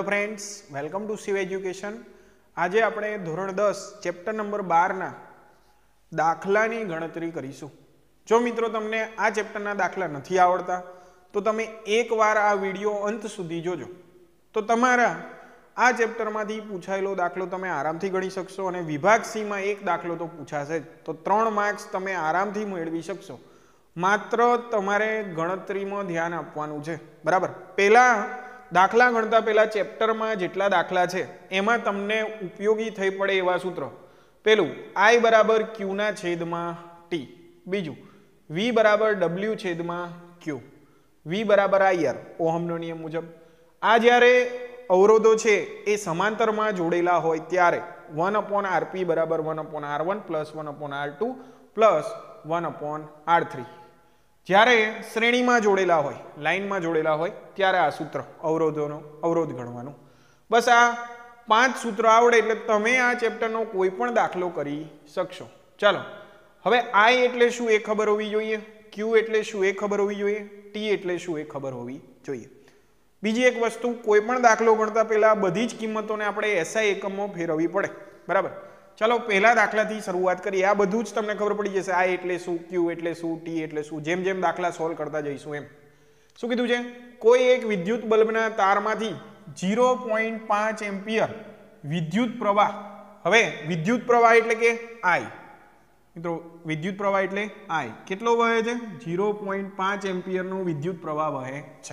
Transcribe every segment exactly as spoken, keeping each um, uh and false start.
Hello friends, welcome to Shiv education. आज આપણે ધોરણ દસ ચેપ્ટર નંબર બાર ના દાખલાની ગણતરી કરીશું। જો મિત્રો તમને આ ચેપ્ટરના દાખલા નથી આવડતા તો તમે એકવાર આ વિડિયો અંત સુધી જોજો તો તમારા આ ચેપ્ટરમાંથી પૂછાયેલો દાખલો તમે આરામથી ગણી શકશો અને વિભાગ સી માં એક દાખલો તો પૂછાશે તો ત્રણ માર્ક્સ તમે આરામથી મેળવી શકશો। માત્ર તમારે ગણતરીમાં ધ્યાન આપવાનું છે, બરાબર। પહેલા દાખલા ગણતા પહેલા ચેપ્ટરમાં જેટલા દાખલા છે એમાં તમને ઉપયોગી થઈ પડે એવા સૂત્ર। પહેલું I બરાબર Q ના છેદમાં T, બીજું V બરાબર W છેદમાં Q, V બરાબર I R ઓહમનો નિયમ મુજબ। આ જ્યારે અવરોધો છે એ સમાંતરમાં જોડેલા હોય ત્યારે વન અપોન આરપી બરાબર one upon R one plus one upon R two plus one upon R three. જ્યારે શ્રેણીમાં જોડેલા હોય, લાઈનમાં જોડેલા હોય ત્યારે આ સૂત્ર અવરોધોનો અવરોધ ગણવાનું। બસ આ પાંચ સૂત્ર આવડે એટલે તમે આ ચેપ્ટરનો કોઈ પણ દાખલો કરી શકશો। ચાલો હવે I એટલે શું એ ખબર હોવી જોઈએ, Q એટલે શું એ ખબર હોવી જોઈએ, T એટલે શું એ ખબર હોવી જોઈએ। બીજી એક વસ્તુ, કોઈ પણ દાખલો ગણતા પહેલા બધી જ કિંમતોને આપણે એસઆઈ એકમમાં ફેરવવી પડે, બરાબર। ચાલો પહેલા દાખલાથી શરૂઆત કરીએ। આ બધું જ તમને ખબર પડી જશે, I એટલે શું, Q એટલે શું, T એટલે શું, જેમ જેમ દાખલા સોલ્વ કરતા જઈશું એમ। શું કીધું છે? કોઈ એક વિદ્યુત બલ્બના તારમાંથી ઝીરો પોઈન્ટ પાંચ એમ્પિયર વિદ્યુત પ્રવાહ, હવે વિદ્યુત પ્રવાહ એટલે કે I, મિત્રો વિદ્યુત પ્રવાહ એટલે I કેટલો વહે છે? ઝીરો પોઈન્ટ પાંચ એમ્પિયરનો વિદ્યુત પ્રવાહ વહે છે,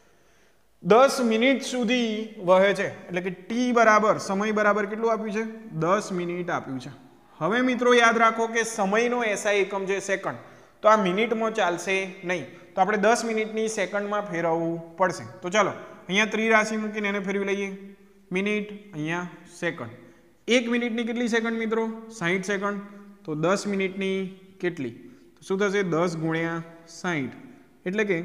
દસ મિનિટ સુધી વહે છે, એટલે કે ટી બરાબર સમય બરાબર કેટલું આપ્યું છે? દસ મિનિટ આપ્યું છે। હવે મિત્રો યાદ રાખો કે સમયનો એસઆઈ એકમ છે સેકન્ડ, તો આ મિનિટમાં ચાલશે નહીં, તો આપણે દસ મિનિટની સેકન્ડમાં ફેરવવું પડશે। તો ચાલો અહીંયા ત્રિરાશિ મૂકીને એને ફેરવી લઈએ, મિનિટ અહીંયા સેકન્ડ। એક મિનિટની કેટલી સેકન્ડ મિત્રો? સાહીઠ સેકન્ડ। તો દસ મિનિટની કેટલી? તો શું થશે? દસ ગુણ્યા સાહીઠ એટલે કે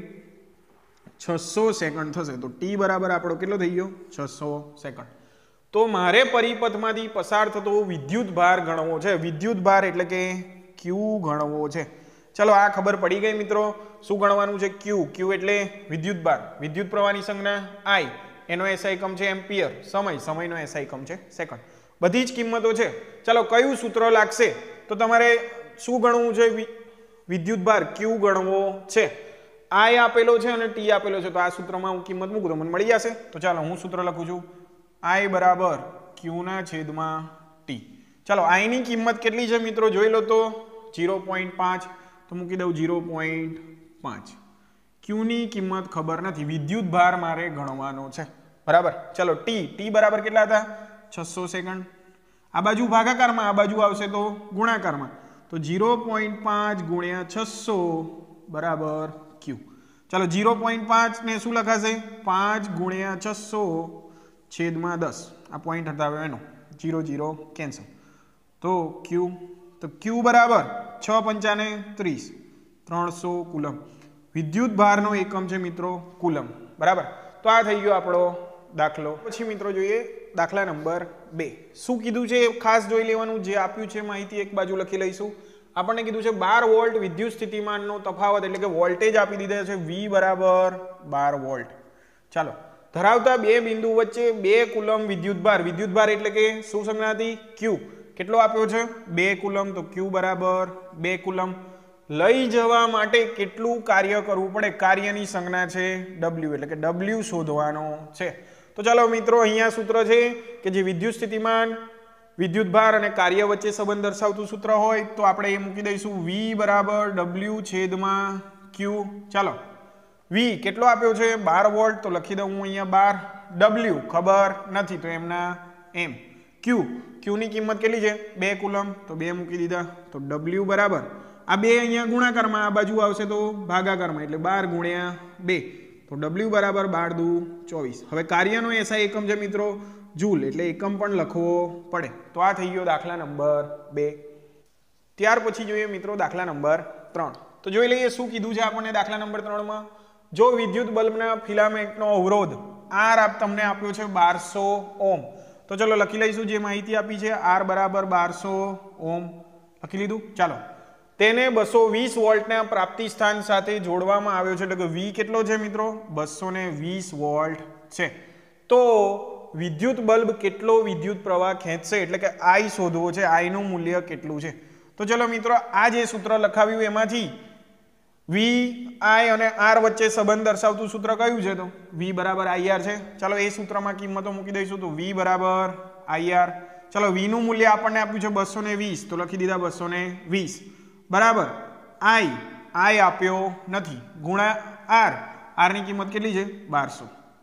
છસો સેકન્ડ થશે। તો ટી બરાબર આપણો કેટલો થઈ ગયો? છસો સેકન્ડ। તો મારે પરિપથમાંથી પસાર થતો વિદ્યુત ભાર ગણવો છે, વિદ્યુત ભાર એટલે કે Q ગણવો છે। ચલો આ ખબર પડી ગઈ મિત્રો, શું ગણવાનું છે? Q, Q એટલે વિદ્યુત ભાર, વિદ્યુત પ્રવાહની સંજ્ઞા I, એનો એસઆઈ એકમ છે એમ્પિયર, સમય, સમયનો એસઆઈ એકમ છે સેકન્ડ, બધી જ કિંમતો છે। ચલો કયું સૂત્ર લાગશે? તો તમારે શું ગણવું છે? વિદ્યુત ભાર Q ગણવો છે। I આપેલો છે અને T આપેલો છે, તો આ સૂત્રમાં હું કિંમત મૂકું તો મને મળી જશે। તો ચાલો હું સૂત્ર લખું છું, I બરાબર Q ના છેદમાં T। ચાલો I ની કિંમત કેટલી છે મિત્રો જોઈ લો તો ઝીરો પોઈન્ટ પાંચ, તો મૂકી દઉં ઝીરો પોઈન્ટ પાંચ। Q ની કિંમત ખબર નથી, વિદ્યુત ભાર મારે ગણવાનો છે, બરાબર। ચલો T, T બરાબર કેટલા હતા? છસો સેકન્ડ। આ બાજુ ભાગાકારમાં, આ બાજુ આવશે તો ગુણાકારમાં, તો ઝીરો પોઈન્ટ પાંચ ગુણ્યા છસો બરાબર Q। ચાલો ઝીરો પોઈન્ટ પાંચ ને શું લખાશે? પાંચ ગુણ્યા છસો છેદમાં દસ, આ પોઈન્ટ હટાવ્યો એનો, જીરો જીરો કેન્સલ, તો Q, તો Q બરાબર છ પંચાને ત્રીસ, ત્રણસો કુલમ। વિદ્યુત ભારનો એકમ છે મિત્રો કુલમ, બરાબર। તો આ થઈ ગયો આપણો દાખલો। પછી મિત્રો જોઈએ દાખલા નંબર બે। શું કીધું છે ખાસ જોઈ લેવાનું, જે આપ્યું છે માહિતી એક બાજુ લખી લઈશું। આપણને કીધું છે બાર વોલ્ટ વિદ્યુત સ્થિતિમાનનો તફાવત એટલે કે વોલ્ટેજ આપી દીધા છે V બરાબર બાર વોલ્ટ। ચાલો ધરાવતા બે બિંદુ વચ્ચે બે કુલમ વિદ્યુતભાર, વિદ્યુતભાર એટલે કે શું સંજ્ઞા હતી? Q, કેટલો આપ્યો છે? બે કુલમ, તો Q બરાબર બે કુલમ। લઈ જવા માટે કેટલું કાર્ય કરવું પડે? કાર્યની સંજ્ઞા છે W, એટલે કે W શોધવાનો છે। તો ચાલો મિત્રો અહીંયા સૂત્ર છે કે જે વિદ્યુત સ્થિતિમાન, વિદ્યુતભાર અને કાર્ય વચ્ચે સંબંધ દર્શાવતું સૂત્ર હોય તો આપણે એ મૂકી દઈશું V બરાબર W છેદમાં Q। ચાલો V કેટલો આપ્યો છે? બાર વોલ્ટ, તો લખી દઉં હું અહીંયા બાર, W ખબર નથી તો એમના એમ, Q, Q ની કિંમત કેટલી છે? બે કુલમ, તો બે મૂકી દીધા, તો W બરાબર આ બે અહીંયા ગુણાકારમાં, આ બાજુ આવશે તો ભાગાકારમાં, એટલે બાર ગુણ્યા બે, તો W બરાબર બાર દુ ચોવીસ। હવે કાર્યનો એસઆઈ એકમ છે મિત્રો જૂલ, એટલે એકમ પણ લખવો પડે। તો આ થઈ ગયો દાખલા નંબર બે। ત્યાર પછી જોઈએ મિત્રો દાખલા નંબર ત્રણ। તો જોઈ લઈએ શું કીધું છે આપણને દાખલા નંબર ત્રણમાં। જો વિદ્યુત બલ્બના ફિલામેન્ટનો અવરોધ R આપ તમને આપ્યો છે બારસો ઓમ, તો ચલો લખી લઈશું જે માહિતી આપી છે, R બરાબર બારસો ઓમ લખી લીધું। ચાલો તેને બસો વીસ વોલ્ટના પ્રાપ્તિ સ્થાન સાથે જોડવામાં આવ્યો છે, એટલે કે V કેટલો છે મિત્રો? બસો વીસ વોલ્ટ છે। તો વિદ્યુત બલ્બ કેટલો વિદ્યુત પ્રવાહ ખેંચશે એટલે કે I શોધવો છે, I નું મૂલ્ય કેટલું છે. તો ચલો મિત્રો આ જે સૂત્ર લખાવ્યું એમાંથી V I અને R વચ્ચે સંબંધ દર્શાવતું સૂત્ર કયું છે? તો V બરાબર I R છે. ચાલો એ સૂત્રમાં કિંમતો મૂકી દઈશું. તો V બરાબર I R. ચલો V નું મૂલ્ય આપણને આપ્યું છે બસો વીસ, તો લખી દીધા બસો વીસ બરાબર. I I આપ્યો નથી, ગુણા R, R ની કિંમત કેટલી છે? બારસો.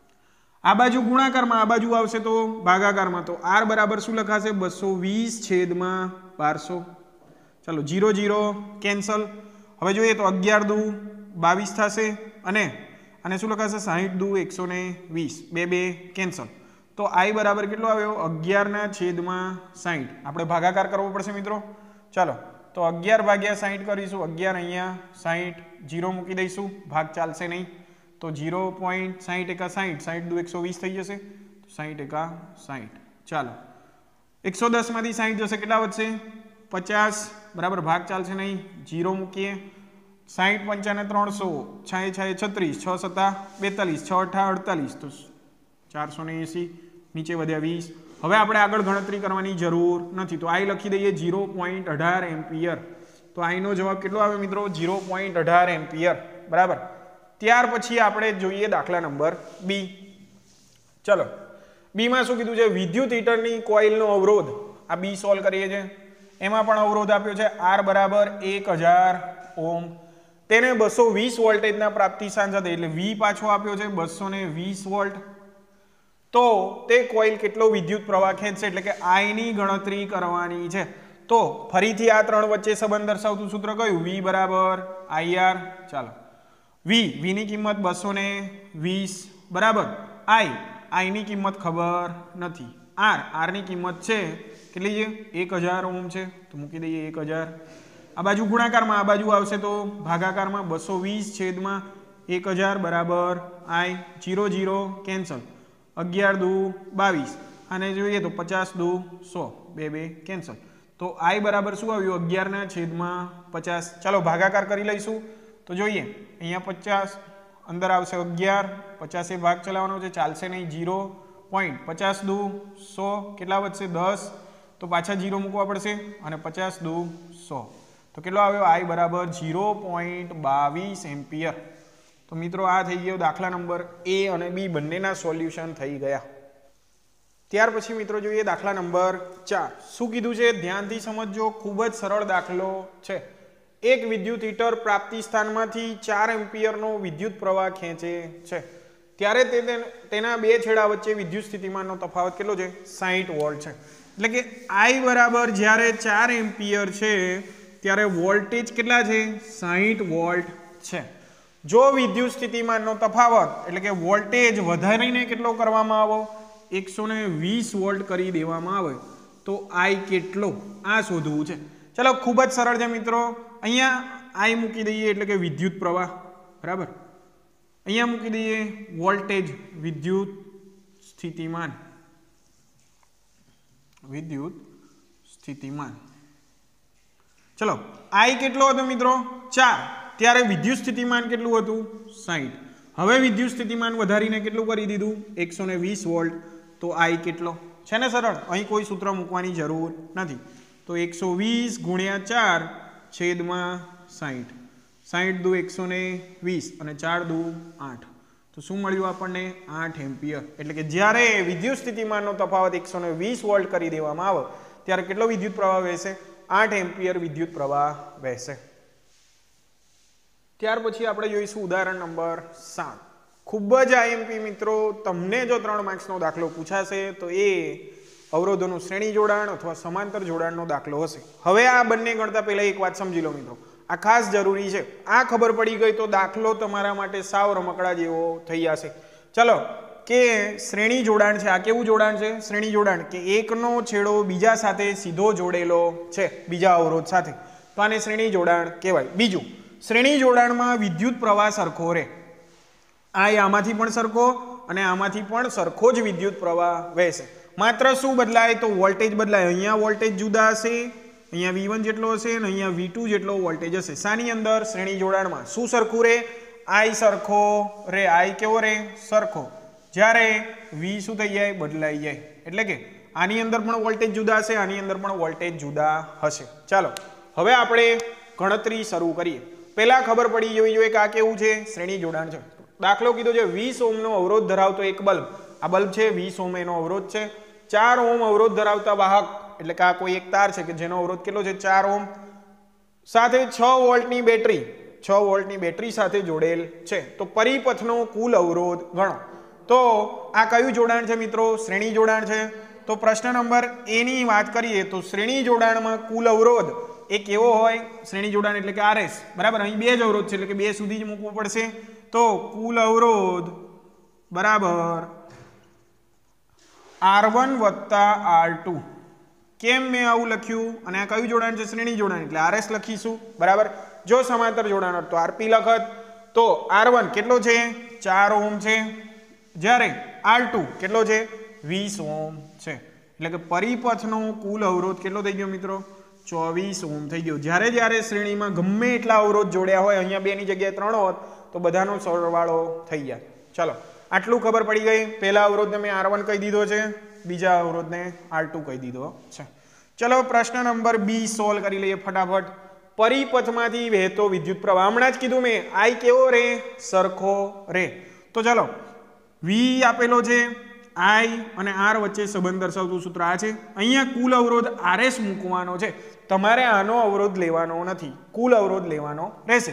આ બાજુ ગુણાકારમાં, આ બાજુ આવશે તો ભાગાકારમાં. તો R બરાબર શું લખાશે? બસો વીસ છેદમાં બારસો. ચાલો જીરો જીરો કેન્સલ. હવે જોઈએ તો અગિયાર દુ બાવીસ થશે અને અને શું લખાશે? સાહીઠ દુ એકસો વીસ, બે બે કેન્સલ. તો I બરાબર કેટલો આવ્યો? અગિયાર ના છેદમાં સાહીઠ. આપણે ભાગાકાર કરવો પડશે મિત્રો. ચાલો તો અગિયાર ભાગ્યા સાહીઠ કરીશું. અગિયાર અહીંયા સાહીઠ, જીરો મૂકી દઈશું, ભાગ ચાલશે નહીં. તો જીરો પોઈન્ટ સાહીઠ એકા સાહીઠ, સાહીઠ દુ એકસો વીસ થઈ જશે. સાહીઠ એકા સાહીઠ. ચાલો એકસો દસ માંથી સાહીઠ જશે, કેટલા વધશે? પચાસ બરાબર, ભાગ ચાલશે નહીં, જીરો મૂકીએ. સાહીઠ પંચાને ત્રણસો, છાએ છાએ છત્રીસ, છ સત્તા બેતાલીસ, છ અઠા અડતાલીસ, તો ચારસો ને એસી, નીચે વધ્યા વીસ. હવે આપણે આગળ ગણતરી કરવાની જરૂર નથી, તો I લખી દઈએ ઝીરો પોઈન્ટ અઢાર એમ્પિયર. તો I નો જવાબ કેટલો આવે મિત્રો? ઝીરો પોઈન્ટ અઢાર એમ્પિયર બરાબર. ત્યાર પછી આપણે જોઈએ દાખલા નંબર બી. ચલો બી માં શું કીધું છે? વિદ્યુત હીટરની કોઇલનો અવરોધ. આ બી સોલ્વ કરીએ છીએ. એમાં પણ અવરોધ આપ્યો છે R બરાબર એક હજાર ઓમ. તેને બસો વીસ વોલ્ટેજના પ્રાપ્તિસ્થાન સાથે એટલે V પાછો આપ્યો છે બસો વીસ વોલ્ટ. તો તે કોઇલ કેટલો વિદ્યુત પ્રવાહ ખેંચશે એટલે કે I ની ગણતરી કરવાની છે. તો ફરીથી આ ત્રણ વચ્ચે સંબંધ દર્શાવતું સૂત્ર કયું? V બરાબર I R. ચાલો V V ની કિંમત બસો વીસ બરાબર. I I ની કિંમત ખબર નથી. R R ની કિંમત છે કેટલી છે? એક હજાર ઓમ છે, તો મૂકી દઈએ એક હજાર. આ બાજુ ગુણાકારમાં, આ બાજુ આવશે તો ભાગાકારમાં. બસો વીસ છેદમાં એક હજાર બરાબર I. Zero zero cancel. અગિયાર દુ બાવીસ અને જોઈએ તો પચાસ દુ સો, બે બે કેન્સલ. તો I બરાબર શું આવ્યું? અગિયાર ના છેદમાં પચાસ. ચાલો ભાગાકાર કરી લઈશું. તો જોઈએ અહીંયા પચાસ, અંદર આવશે અગિયાર, પચાસ એ ભાગ ચલાવવાનો છે, ચાલશે નહીં. જીરો પોઈન્ટ પચાસ દુ સો, કેટલા વધશે? દસ. તો પાછા જીરો મૂકવા પડશે અને પચાસ દુ સો. તો કેટલો આવ્યો? I બરાબર ઝીરો પોઈન્ટ બાવીસ એમ્પિયર. તો મિત્રો આ થઈ ગયો દાખલા નંબર એ અને બી, બંનેના સોલ્યુશન થઈ ગયા. ત્યાર પછી મિત્રો જોઈએ દાખલા નંબર ચાર. શું કીધું છે? ધ્યાનથી સમજજો, ખૂબ જ સરળ દાખલો છે. એક વિદ્યુત હીટર પ્રાપ્તિ સ્થાનમાંથી ચાર એમ્પિયરનો વિદ્યુત પ્રવાહ ખેંચે છે, ત્યારે તે તેના બે છેડા વચ્ચે વિદ્યુત સ્થિતિમાનનો તફાવત કેટલો છે? સાહીઠ વોલ્ટ છે. એટલે કે I બરાબર જ્યારે ચાર એમ્પિયર છે ત્યારે વોલ્ટેજ કેટલા છે? સાહીઠ વોલ્ટ છે. જો વિદ્યુત સ્થિતિમાનનો તફાવત એટલે કે વોલ્ટેજ વધારીને કેટલો કરવામાં આવે? એકસો વીસ વોલ્ટ કરી દેવામાં આવે તો I કેટલો? આ શોધવું છે. ચલો ખૂબ જ સરળ છે મિત્રો. અહીંયા I મૂકી દઈએ એટલે કે વિદ્યુત પ્રવાહ બરાબર. અહીંયા મૂકી દઈએ વોલ્ટેજ, વિદ્યુત સ્થિતિમાન, વિદ્યુત સ્થિતિમાન. ચલો I કેટલો હતો મિત્રો? ચાર. ત્યારે વિદ્યુત સ્થિતિમાન કેટલું હતું? સાહીઠ. હવે વિદ્યુત સ્થિતિમાન વધારીને કેટલું કરી દીધું? એકસો વીસ વોલ્ટ. તો I કેટલો છે ને? સરળ. અહીં કોઈ સૂત્ર મૂકવાની જરૂર નથી. તો એકસો વીસ ગુણ્યા ચાર છેદમાં સાહીઠ. સાહીઠ દુ એકસો વીસ અને ચાર દુ આઠ. તો શું મળ્યું આપણને? આઠ એમ્પિયર. એટલે કે જ્યારે વિદ્યુત સ્થિતિમાનનો તફાવત એકસો વીસ વોલ્ટ કરી દેવામાં આવે ત્યારે કેટલો વિદ્યુત પ્રવાહ વહેશે? આઠ એમ્પિયર વિદ્યુત પ્રવાહ વહેશે. ત્યાર પછી આપણે જોઈશું ઉદાહરણ નંબર સાત. ખૂબ જ આઈએમપી મિત્રો, તમને જો ત્રણ માર્ક્સનો દાખલો પૂછાશે તો એ અવરોધોનું શ્રેણી જોડાણ અથવા સમાંતર જોડાણનો દાખલો હશે. હવે આ બંને ગણતા પહેલા એક વાત સમજી લો મિત્રો, આ ખાસ જરૂરી છે. આ ખબર પડી ગઈ તો દાખલો તમારા માટે સાવ રમકડા જેવો થઈ જશે. ચલો કે શ્રેણી જોડાણ છે. આ કેવું જોડાણ છે? શ્રેણી જોડાણ કે એકનો છેડો બીજા સાથે સીધો જોડેલો છે, બીજા અવરોધ સાથે, તો આને શ્રેણી જોડાણ કહેવાય. બીજું, શ્રેણી જોડાણમાં વિદ્યુત પ્રવાહ સરખો રહે. આ આમાંથી પણ સરખો અને આમાંથી પણ સરખો જ વિદ્યુત પ્રવાહ વહેશે. માત્ર શું બદલાય? તો વોલ્ટેજ બદલાય. અહીંયા વોલ્ટેજ જુદા હશે, અહીંયા વી વન જેટલો હશે અને અહીંયા વી ટુ જેટલો વોલ્ટેજ હશે. શાની અંદર? શ્રેણી જોડાણમાં. શું સરખું રહે? I સરખો રે. I કેવો રે? સરખો. જ્યારે V શું થઈ જાય બદલાઈ જાય એટલે કે આની અંદર પણ વોલ્ટેજ જુદા હશે આની અંદર પણ વોલ્ટેજ જુદા હશે ચાલો હવે આપણે ગણતરી શરૂ કરીએ પહેલા ખબર પડી જવી જોઈએ કે આ કેવું છે શ્રેણી જોડાણ છે દાખલો કીધો છે વીસ ઓહ્મનો અવરોધ ધરાવતો એક બલ્બ આ બલ્બ છે વીસ ઓહ્મ એનો અવરોધ છે ચાર ઓહ્મ અવરોધ ધરાવતા વાહક એટલે કે આ કોઈ એક તાર છે કે જેનો અવરોધ કેટલો છે ચાર ઓહ્મ સાથે છ વોલ્ટની બેટરી છ વોલ્ટની બેટરી સાથે જોડેલ છે તો પરિપથનો કુલ અવરોધ ગણો તો આ કયું જોડાણ છે મિત્રો શ્રેણી જોડાણ છે તો પ્રશ્ન નંબર એ ની વાત કરીએ તો શ્રેણી જોડાણમાં કુલ અવરોધ એ કેવો હોય શ્રેણી જોડાણ એટલે કે આરએસ બરાબર અહીં બે જ અવરોધ છે એટલે કે બે સુધી જ મૂકવું પડશે તો કુલ અવરોધ બરાબર આર વન વત્તા આર ટુ કેમ મેં આવું લખ્યું અને આ કયું જોડાણ છે શ્રેણી જોડાણ એટલે આરએસ લખીશું બરાબર જો સમાંતર જોડાણ હોત તો આરપી લખત તો આર વન કેટલો છે ચાર ઓહ્મ છે જ્યારે આર ટુ કેટલો છે વીસ ઓહ્મ છે એટલે કે પરિપથનો કુલ અવરોધ કેટલો થઈ ગયો મિત્રો ચોવીસ ઓહ્મ થઈ ગયો જ્યારે જ્યારે શ્રેણીમાં ગમે એટલા અવરોધ જોડ્યા હોય અહીંયા બે ની જગ્યાએ ત્રણ હોત તો બધાનો સરવાળો થઈ જાય ચાલો આટલું ખબર પડી ગઈ પહેલા અવરોધને મેં આર વન કહી દીધો છે બીજા અવરોધને આર ટુ કહી દીધો છે ચલો પ્રશ્ન નંબર બી સોલ્વ કરી લઈએ ફટાફટ પરિપથમાંથી વહેતો વિદ્યુત પ્રવાહ હમણાં જ કીધું મેં આઈ કેવો રે સરખો રે તો ચાલો વી આપેલો છે આઈ અને આર વચ્ચે સંબંધ દર્શાવતું સૂત્ર આ છે અહીંયા કુલ અવરોધ આરએસ મૂકવાનો છે તમારે આનો અવરોધ લેવાનો નથી કુલ અવરોધ લેવાનો રહેશે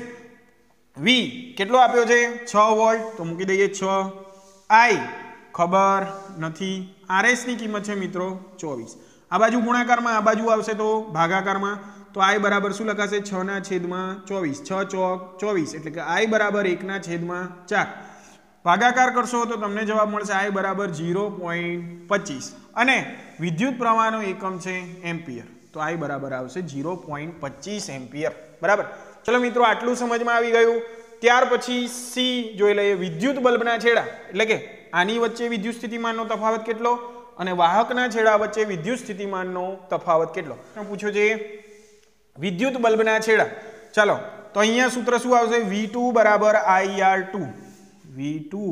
વી કેટલો આપ્યો છે છ વોલ્ટ તો મૂકી દઈએ છ આઈ ખબર નથી આરએસ ની કિંમત છે મિત્રો ચોવીસ આ બાજુ ગુણાકારમાં આ બાજુ આવશે તો ભાગાકારમાં તો આઈ બરાબર શું લખાશે છ ના છેદમાં ચોવીસ છ ચોક ચોવીસ એટલે કે આઈ બરાબર એક ના છેદમાં ચાર ભાગાકાર કરશો તો તમને જવાબ મળશે આઈ બરાબર ઝીરો પોઈન્ટ પચીસ અને વિદ્યુત પ્રવાહનો એકમ છે એમ્પિયર તો આઈ બરાબર આવશે ઝીરો પોઈન્ટ પચીસ એમ્પિયર બરાબર ચલો મિત્રો આટલું સમજમાં આવી ગયું ત્યાર પછી સી જોઈ લઈએ વિદ્યુત બલ્બના છેડા એટલે કે આની વચ્ચે વિદ્યુત સ્થિતિમાનનો તફાવત કેટલો અને વાહકના છેડા વચ્ચે વિદ્યુત સ્થિતિમાનનો તફાવત કેટલો પૂછ્યો છે વિદ્યુત બલ્બના છેડા ચાલો તો અહીંયા સૂત્ર શું આવશે વી ટુ બરાબર I R two V two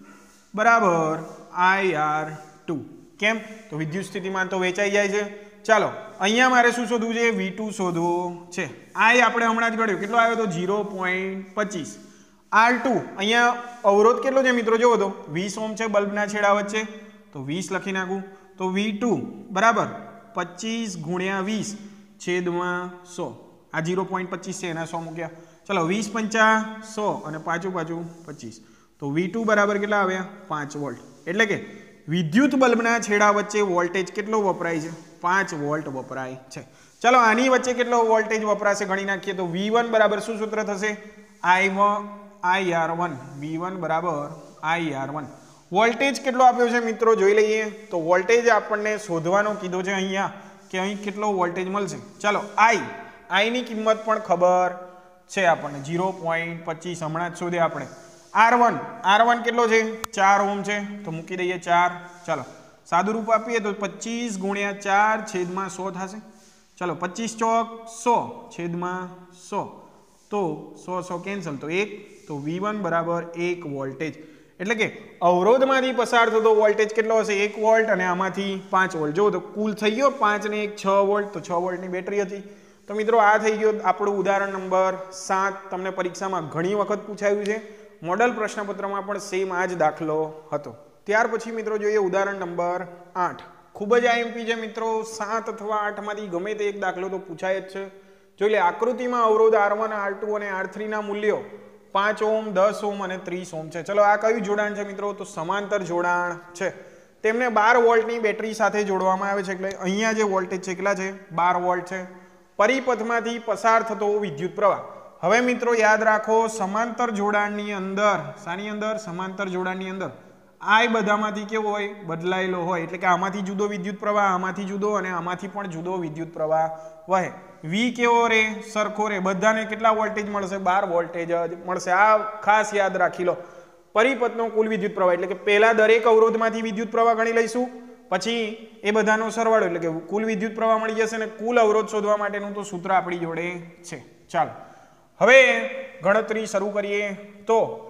બરાબર આઈ આર ટુ કેમ તો વિદ્યુત સ્થિતિમાન તો વેચાઈ જાય છે ચાલો અહીંયા મારે શું શોધવું છે વી ટુ શોધવો છે આઈ આપણે હમણાં જ ગણ્યો કેટલો આવ્યો તો ઝીરો પોઈન્ટ પચીસ આર ટુ અહીંયા અવરોધ કેટલો છે મિત્રો જોવો તો વીસ ઓહ્મ છે બલ્બના છેડા વચ્ચે તો વીસ લખી નાખું તો વી ટુ બરાબર પચીસ ગુણ્યા વીસ છેદમાં સો આ ઝીરો પોઈન્ટ પચીસ છે એના સો મૂક્યા ચલો વીસ પંચા સો અને પાછું પાછું પચીસ તો વી ટુ બરાબર કેટલા આવ્યા પાંચ વોલ્ટ એટલે કે વિદ્યુત બલ્બના છેડા વચ્ચે વોલ્ટેજ કેટલો વપરાય છે પાંચ વોલ્ટ વપરાય છે ચલો આની વચ્ચે કેટલો વોલ્ટેજ વપરાશે ગણી નાખીએ તો વી વન બરાબર શું સૂત્ર થશે I one I R one V one બરાબર આઈ આર વન વોલ્ટેજ કેટલો આપ્યો છે મિત્રો જોઈ લઈએ તો વોલ્ટેજ આપણને શોધવાનો કીધો છે અહીંયા કે અહીં કેટલો વોલ્ટેજ મળશે ચાલો આઈ આઈ ની કિંમત પણ ખબર છે આપણને ઝીરો પોઈન્ટ પચીસ હમણાં જ શોધે આપણે આર વન આર વન કેટલો છે ચાર ઓહ્મ છે તો મૂકી દઈએ ચાર ચાલો સાદું રૂપ આપીએ તો પચીસ ગુણ્યા ચાર છેદમાં સો થશે ચાલો પચીસ ચોક સો છેદમાં સો તો સો સો કેન્સલ તો એક તો વી વન બરાબર એક વોલ્ટેજ એટલે કે અવરોધમાંથી પસાર થતો વોલ્ટેજ કેટલો હશે એક વોલ્ટ અને આમાંથી પાંચ વોલ્ટ જો તો કુલ થઈ ગયો પાંચ ને એક છ વોલ્ટ તો છ વોલ્ટની બેટરી હતી તો મિત્રો આ થઈ ગયો આપણું ઉદાહરણ નંબર સાત તમને પરીક્ષામાં ઘણી વખત પૂછાયું છે મોડલ પ્રશ્નપત્રમાં પણ સેમ આ જ દાખલો હતો ત્યાર પછી મિત્રો જોઈએ ઉદાહરણ નંબર આઠ ખૂબ જ આઈએમપી છે મિત્રો સાત અથવા આઠમાંથી ગમે તે એક દાખલો તો પૂછાય જ છે જોઈ લે આકૃતિમાં અવરોધ આર વન આર ટુ અને આર થ્રી ના મૂલ્યો પાંચ ઓહ્મ દસ ઓહ્મ અને ત્રીસ ઓહ્મ છે ચલો આ કયું જોડાણ છે મિત્રો તો સમાંતર જોડાણ છે તેમને બાર વોલ્ટની બેટરી સાથે જોડવામાં આવે છે એટલે અહીંયા જે વોલ્ટેજ છે કેટલા છે બાર વોલ્ટ છે પરિપથમાંથી પસાર થતો વિદ્યુત પ્રવાહ હવે મિત્રો યાદ રાખો સમાંતર જોડાણની અંદર શાની અંદર સમાંતર જોડાણની અંદર આ બધામાંથી કેવો હોય બદલાયેલો હોય એટલે કે આમાંથી જુદો વિદ્યુત પ્રવાહ આમાંથી જુદો અને આમાંથી પણ જુદો વિદ્યુત પ્રવાહ વહે વી કેવો રે સરખો રે બધાને કેટલા વોલ્ટેજ મળશે બાર વોલ્ટેજ જ મળશે આ ખાસ યાદ રાખી લો પરિપથનો કુલ વિદ્યુત પ્રવાહ એટલે કે પહેલા દરેક અવરોધમાંથી વિદ્યુત પ્રવાહ ગણી લઈશું પછી એ બધાનો સરવાળો એટલે કે કુલ વિદ્યુત પ્રવાહ મળી જશે અને કુલ અવરોધ શોધવા માટેનું તો સૂત્ર આપણી જોડે છે ચાલો હવે ગણતરી શરૂ કરીએ તો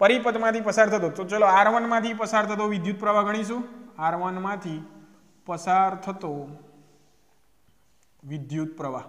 પરિપથમાંથી પસાર થતો, તો ચલો આર વન માંથી પસાર થતો વિદ્યુત પ્રવાહ ગણીશું. આર વન માંથી પસાર થતો વિદ્યુત પ્રવાહ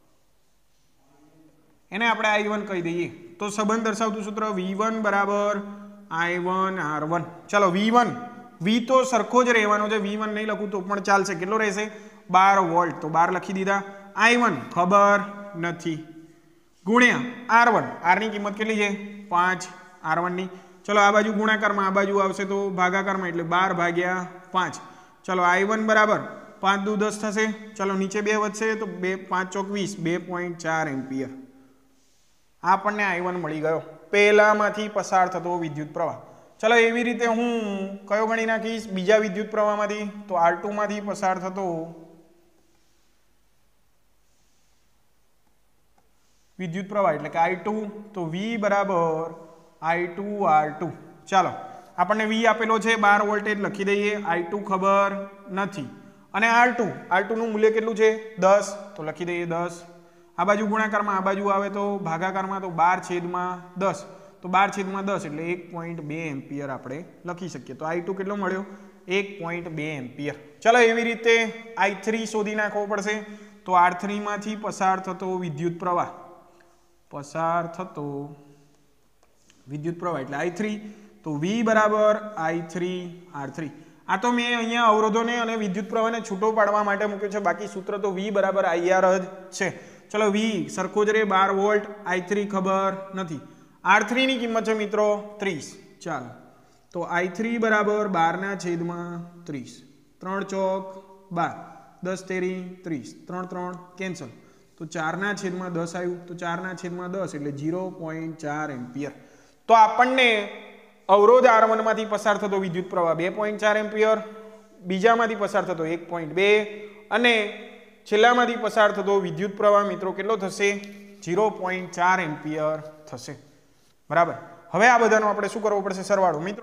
એને આપણે આઈ વન કહી દઈએ. તો સંબંધ દર્શાવતું સૂત્ર વી વન બરાબર આઈ વન આર વન. ચાલો વી વન, વી તો સરખો જ રહેવાનો છે, વી વન નહીં લખું તો પણ ચાલશે. કેટલો રહેશે? બાર વોલ્ટ. તો બાર લખી દીધા. આઈ વન ખબર નથી ગુણ્યા આર વન, આર ની કિંમત કેટલી છે? પાંચ આર વન ની. ચલો આ બાજુ ગુણાકારમાં, આ બાજુ આવશે તો ભાગાકારમાં, એટલે બાર ભાગ્યા પાંચ. ચલો આઈ વન બરાબર પાંચ દુ દસ થશે. ચલો નીચે બે વધશે તો બે પાંચ ચોક વીસ, બે પોઈન્ટ ચાર એમ્પિયર આપણને આઈ વન મળી ગયો, પહેલામાંથી પસાર થતો વિદ્યુત પ્રવાહ. ચલો એવી રીતે હું કયો ગણી નાખીશ? બીજા વિદ્યુત પ્રવાહમાંથી. તો આર ટુ માંથી પસાર થતો વિદ્યુત પ્રવાહ એટલે કે આઈ ટુ. તો વી બરાબર આઈ ટુ આર ટુ. ચાલો આપણને વી આપેલો છે બાર વોલ્ટેજ, લખી દઈએ. આઈ ટુ ખબર નથી અને આર ટુ, આર ટુ નું મૂલ્ય કેટલું છે? દસ. તો લખી દઈએ દસ. આ બાજુ ગુણાકારમાં, આ બાજુ આવે તો ભાગાકારમાં, તો બાર છેદમાં દસ. તો બાર છેદમાં દસ એટલે એક પોઈન્ટ બે એમ્પિયર આપણે લખી શકીએ. તો આઈ ટુ કેટલો મળ્યો? એક પોઈન્ટ બે એમ્પિયર. ચલો એવી રીતે આઈ થ્રી શોધી નાખવો પડશે. તો આર થ્રી માંથી પસાર થતો વિદ્યુત પ્રવાહ, પસાર થતો વિદ્યુત પ્રવાહ એટલે આઈ થ્રી. તો વી બરાબર આઈ થ્રી આર થ્રી. આ તો મેં અહીંયા અવરોધોને અને વિદ્યુત પ્રવાહને છૂટો પાડવા માટે મૂક્યો છે, બાકી સૂત્ર તો વી બરાબર આઈ આર જ છે. ચલો વી સરખો જ રે બાર વોલ્ટ, આઈ થ્રી ખબર નથી. આર થ્રી ની કિંમત છે મિત્રો ત્રીસ. ચાલો તો આઈ થ્રી બરાબર બાર ના છેદમાં ત્રીસ. ત્રણ ચોક બાર, દસ તેરી ત્રીસ, ત્રણ ત્રણ કેન્સલ. તો ચાર ના છેદમાં દસ આવ્યું. તો ચાર ના છેદમાં દસ એટલે ઝીરો પોઈન્ટ ચાર એમ્પિયર. તો આપણને અવરોધ આર વન માંથી પસાર થતો વિદ્યુત પ્રવાહ બે પોઈન્ટ ચાર એમ્પિયર, બીજામાંથી પસાર થતો એક પોઈન્ટ બે અને છેલ્લામાંથી પસાર થતો વિદ્યુત પ્રવાહ મિત્રો કેટલો થશે? ઝીરો પોઈન્ટ ચાર એમ્પિયર થશે. બરાબર. હવે આ બધાનો આપણે શું કરવો પડશે? સરવાળો. મિત્રો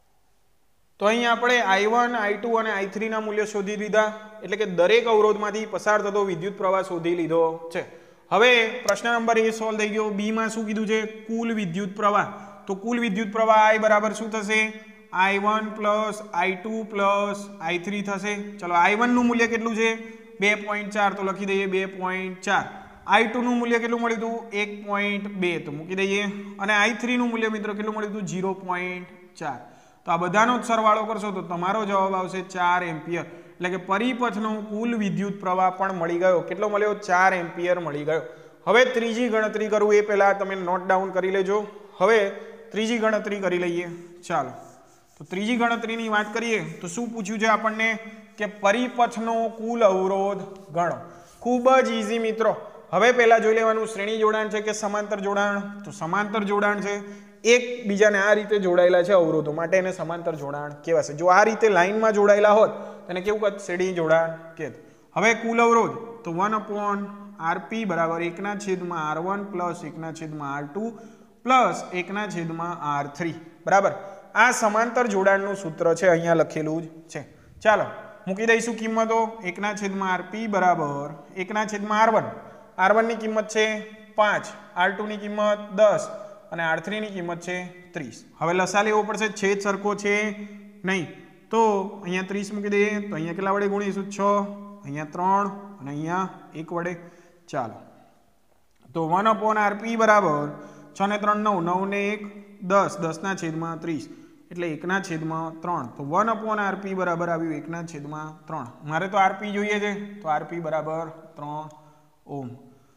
તો અહીં આપણે આઈ વન, આઈ ટુ અને આઈ થ્રી ના મૂલ્યો શોધી લીધા, એટલે કે દરેક અવરોધમાંથી પસાર થતો વિદ્યુત પ્રવાહ શોધી લીધો છે. હવે પ્રશ્ન નંબર એ સોલ્વ થઈ ગયો. બી માં શું કીધું છે? કુલ વિદ્યુત પ્રવાહ. તો કુલ વિદ્યુત પ્રવાહ આઈ બરાબર શું થશે? I one plus I two plus I three થશે. ચલો આઈ વન નું મૂલ્ય કેટલું છે? બે પોઈન્ટ ચાર. તો લખી દઈએ બે પોઈન્ટ ચાર. આઈ ટુ નું મૂલ્ય કેટલું મળ્યું હતું? એક પોઈન્ટ બે. તો મૂકી દઈએ. અને આઈ થ્રી નું મૂલ્ય મિત્રો કેટલું મળ્યું હતું? ઝીરો પોઈન્ટ ચાર. તો આ બધાનો જ સરવાળો કરશો તો તમારો જવાબ આવશે ચાર એમ્પિયર. એટલે કે પરિપથનો કુલ વિદ્યુત પ્રવાહ પણ મળી ગયો. કેટલો મળ્યો? ચાર એમ્પિયર મળી ગયો. હવે ત્રીજી ગણતરી કરવું એ પહેલા તમે નોટ ડાઉન કરી લેજો. હવે ત્રીજી ગણતરી કરી લઈએ. ચાલો તો ત્રીજી ગણતરીની વાત કરીએ તો શું પૂછ્યું છે આપણને? કે પરિપથનો કુલ અવરોધ ગણો. ખૂબ જ ઈઝી મિત્રો. હવે પહેલા જોઈ લેવાનું શ્રેણી જોડાણ છે કે સમાંતર જોડાણ? તો સમાંતર જોડાણ છે. એકબીજાને આ રીતે જોડાયેલા છે અવરોધો માટે એને સમાંતર જોડાણ કહેવાશે. જો આ રીતે લાઈનમાં જોડાયેલા હોત તેને કેવું કહેત? શ્રેણી જોડાણ કહેત. હવે કુલ અવરોધ તો વન અપોન આરપી બરાબર એકના છેદમાં આર વન પ્લસ એકના છેદમાં આર ટુ પ્લસ એકના છેદમાં આર થ્રી. બરાબર. આ સમાંતર જોડાણનું સૂત્ર છે, અહીંયા લખેલું જ છે. ચાલો મૂકી દઈશું કિંમતો. એકના છેદમાં આરપી બરાબર એકના છેદમાં આર વન. આર વન ની કિંમત છે પાંચ, આર ટુ ની કિંમત દસ અને આર થ્રી ની કિંમત છે ત્રીસ. હવે લસા લેવો પડશે, છેદ સરખો છે નહીં તો અહીંયા ત્રીસ મૂકી દઈએ. તો અહીંયા કેટલા વડે ગુણીશું? છ, અહીંયા ત્રણ અને અહીંયા એક વડે. ચાલો તો વન અપોન આરપી બરાબર છ ને ત્રણ નવ, નવ ને એક દસ, દસ ના છેદમાં ત્રીસ એટલે એકના છેદમાં ત્રણ. તો વન અપોન આરપી બરાબર આવ્યું એકના છેદમાં ત્રણ. મારે તો આરપી જોઈએ છે તો આરપી બરાબર ત્રણ ઓમ.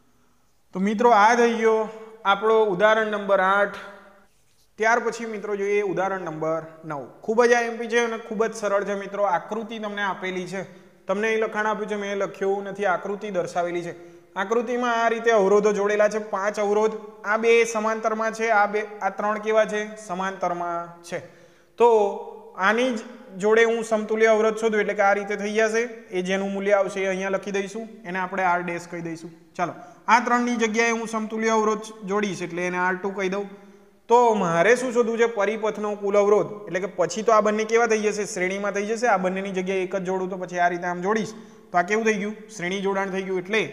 તો મિત્રો આ થઈ ગયો આપણો ઉદાહરણ નંબર આઠ. ત્યાર પછી મિત્રો જોઈએ ઉદાહરણ નંબર નવ. ખૂબ જ આઈએમપી છે અને ખૂબ જ સરળ છે મિત્રો. આકૃતિ તમને આપેલી છે, તમને એ લખાણ આપ્યું છે, મેં લખ્યું નથી, આકૃતિ દર્શાવેલી છે. આકૃતિમાં આ રીતે અવરોધો જોડેલા છે, પાંચ અવરોધ. આ બે સમાંતરમાં છે, આ બે આ ત્રણ કેવા છે? સમાંતરમાં છે. તો આની જ જોડે હું સમતુલ્ય અવરોધ શોધું એટલે કે આ રીતે થઈ જશે. એ જેનું મૂલ્ય આવશે એ અહીંયા લખી દઈશું, એને આપણે આર ડેશ કહી દઈશું. ચાલો આ ત્રણની જગ્યાએ હું સમતુલ્ય અવરોધ જોડીશ એટલે એને આર ટુ કહી દઉં. તો મારે શું શોધવું છે? પરિપથનો કુલ અવરોધ. એટલે કે પછી તો આ બંને કેવા થઈ જશે? શ્રેણીમાં થઈ જશે. આ બંનેની જગ્યાએ એક જ જોડું તો પછી આ રીતે આમ જોડીશ તો આ કેવું થઈ ગયું? શ્રેણી જોડાણ થઈ ગયું. એટલે